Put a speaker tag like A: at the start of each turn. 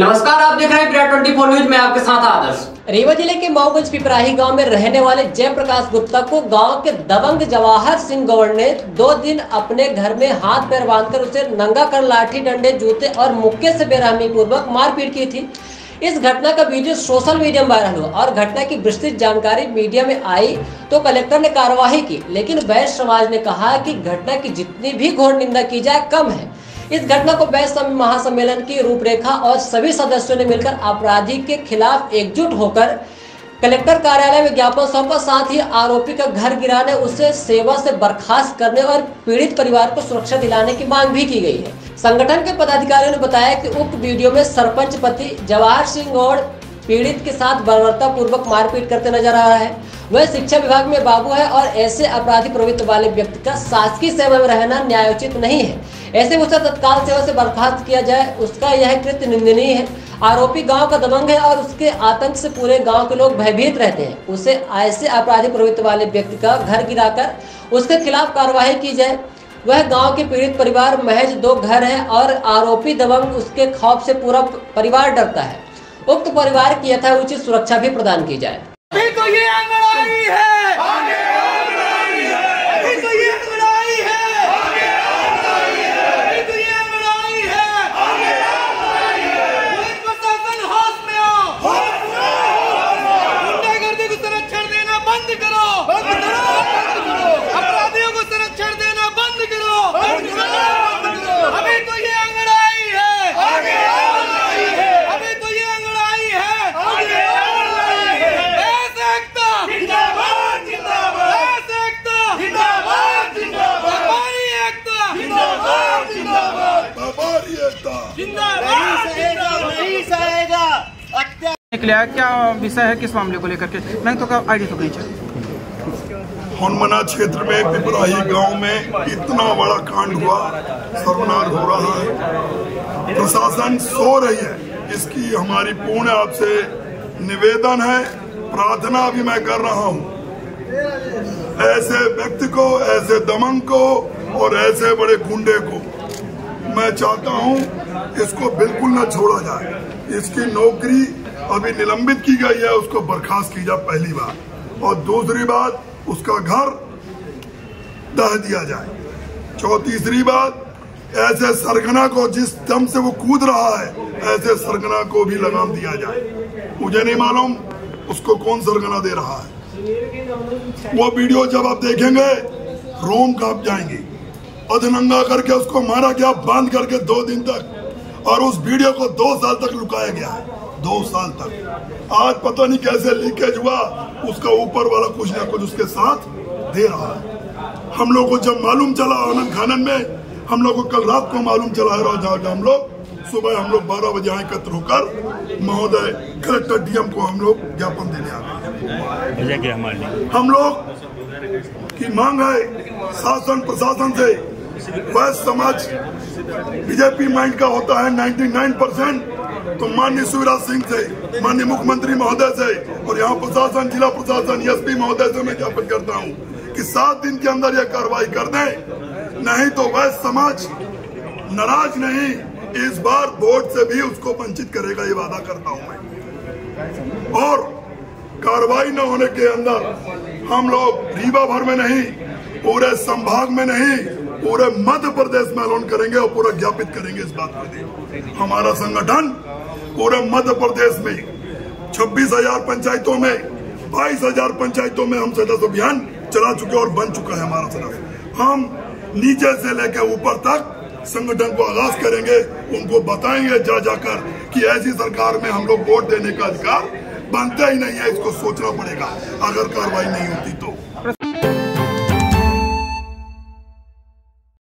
A: नमस्कार, आप देख रहे हैं विराट 24 न्यूज में आपके साथ आदर्श।
B: रीवा जिले के मऊगंज पिपराही गांव में रहने वाले जयप्रकाश गुप्ता को गांव के दबंग जवाहर सिंह गौड़ ने 2 दिन अपने घर में हाथ पैर बांधकर उसे नंगा कर लाठी डंडे जूते और मुक्के से बेरहमी पूर्वक मारपीट की थी। इस घटना का वीडियो सोशल मीडिया में वायरल हुआ और घटना की विस्तृत जानकारी मीडिया में आई तो कलेक्टर ने कार्यवाही की, लेकिन वैश्य समाज ने कहा कि घटना की जितनी भी घोर निंदा की जाए कम है। इस घटना को वैश्य महासम्मेलन की रूपरेखा और सभी सदस्यों ने मिलकर अपराधी के खिलाफ एकजुट होकर कलेक्टर कार्यालय में ज्ञापन सौंपा। साथ ही आरोपी का घर गिराने, उसे सेवा से बर्खास्त करने और पीड़ित परिवार को सुरक्षा दिलाने की मांग भी की गई है। संगठन के पदाधिकारियों ने बताया कि उक्त वीडियो में सरपंच पति जवाहर सिंह गौड़ पीड़ित के साथ बर्बरता पूर्वक मारपीट करते नजर आ रहा है। वह शिक्षा विभाग में बाबू है और ऐसे अपराधी प्रवृत्ति वाले व्यक्ति का शासकीय सेवा में रहना न्यायोचित नहीं है। ऐसे उसे तत्काल सेवा से बर्खास्त किया जाए, उसका यह कृत्य निंदनीय है। आरोपी गांव का दबंग है और उसके आतंक से पूरे गांव के लोग भयभीत रहते हैं। उसे ऐसे अपराधी प्रवृत्ति वाले व्यक्ति का घर गिराकर उसके खिलाफ कार्रवाई की जाए। वह गांव के पीड़ित परिवार महज 2 घर है और आरोपी दबंग, उसके खौफ से पूरा परिवार डरता है। उक्त परिवार की यथाउचित सुरक्षा भी प्रदान की जाए।
C: तो ये अंगड़ाई है, तो ये अंगड़ाई है, तो ये अंगड़ाई है। प्रशासन होश में आओ, गुंडागर्दी को संरक्षण देना बंद करो, अपराधियों को संरक्षण देना बंद करो। अभी तो ये अंगड़ाई है, अभी तो ये अंगड़ाई है।
D: निकला क्या विषय है, किस मामले को लेकर के? मैं तो आईडी तो नहीं चाहिए।
E: हनुमना क्षेत्र में पिपराही गांव में इतना बड़ा कांड हुआ, सर्वनाश हो रहा है, प्रशासन सो रही है। इसकी हमारी पूर्ण आपसे निवेदन है, प्रार्थना भी मैं कर रहा हूं, ऐसे व्यक्ति को, ऐसे दमन को और ऐसे बड़े गुंडे को मैं चाहता हूं इसको बिल्कुल न छोड़ा जाए। इसकी नौकरी अभी निलंबित की गई है, उसको बर्खास्त की जाए पहली बात, और दूसरी बात उसका घर ढह दिया जाए। तीसरी बात, ऐसे सरगना को, जिस दम से वो कूद रहा है, ऐसे सरगना को भी लगाम दिया जाए। मुझे नहीं मालूम उसको कौन सरगना दे रहा है। वो वीडियो जब आप देखेंगे रोम कांप जाएंगे। अधनंगा करके उसको मारा गया, बांध करके 2 दिन तक, और उस वीडियो को 2 साल तक लुकाया गया है, 2 साल तक। आज पता नहीं कैसे लीकेज हुआ, उसका ऊपर वाला कुछ ना कुछ उसके साथ दे रहा है। हम लोग को जब मालूम चला आनंद खानन में, हम लोग को कल रात को मालूम चला है, राजा हम लोग सुबह 12 बजे यहाँ एकत्र होकर महोदय कलेक्टर डीएम को हम लोग ज्ञापन देने आ गए। हम लोग की मांग है शासन प्रशासन से, वैश्य समाज बीजेपी माइंड का होता है 99%, तो माननीय शिवराज सिंह से, माननीय मुख्यमंत्री महोदय से और यहाँ प्रशासन, जिला प्रशासन, एसपी महोदय से मैं ज्ञापन करता हूँ कि 7 दिन के अंदर यह कार्रवाई कर दें, नहीं तो वैश्य समाज नाराज नहीं, इस बार वोट से भी उसको वंचित करेगा, ये वादा करता हूँ मैं। और कार्रवाई न होने के अंदर हम लोग रीवा भर में नहीं, पूरे संभाग में नहीं, पूरे मध्य प्रदेश में ऐलान करेंगे और पूरा ज्ञापित करेंगे इस बात को। हमारा संगठन पूरे मध्य प्रदेश में 26,000 पंचायतों में, 22,000 पंचायतों में हम सदस्य अभियान चला चुके और बन चुका है हमारा सदस्य। हम नीचे से लेकर ऊपर तक संगठन को आगाज करेंगे, उनको बताएंगे जा जाकर कि ऐसी सरकार में हम लोग वोट देने का अधिकार बनता ही नहीं है, इसको सोचना पड़ेगा अगर कार्रवाई नहीं होती तो।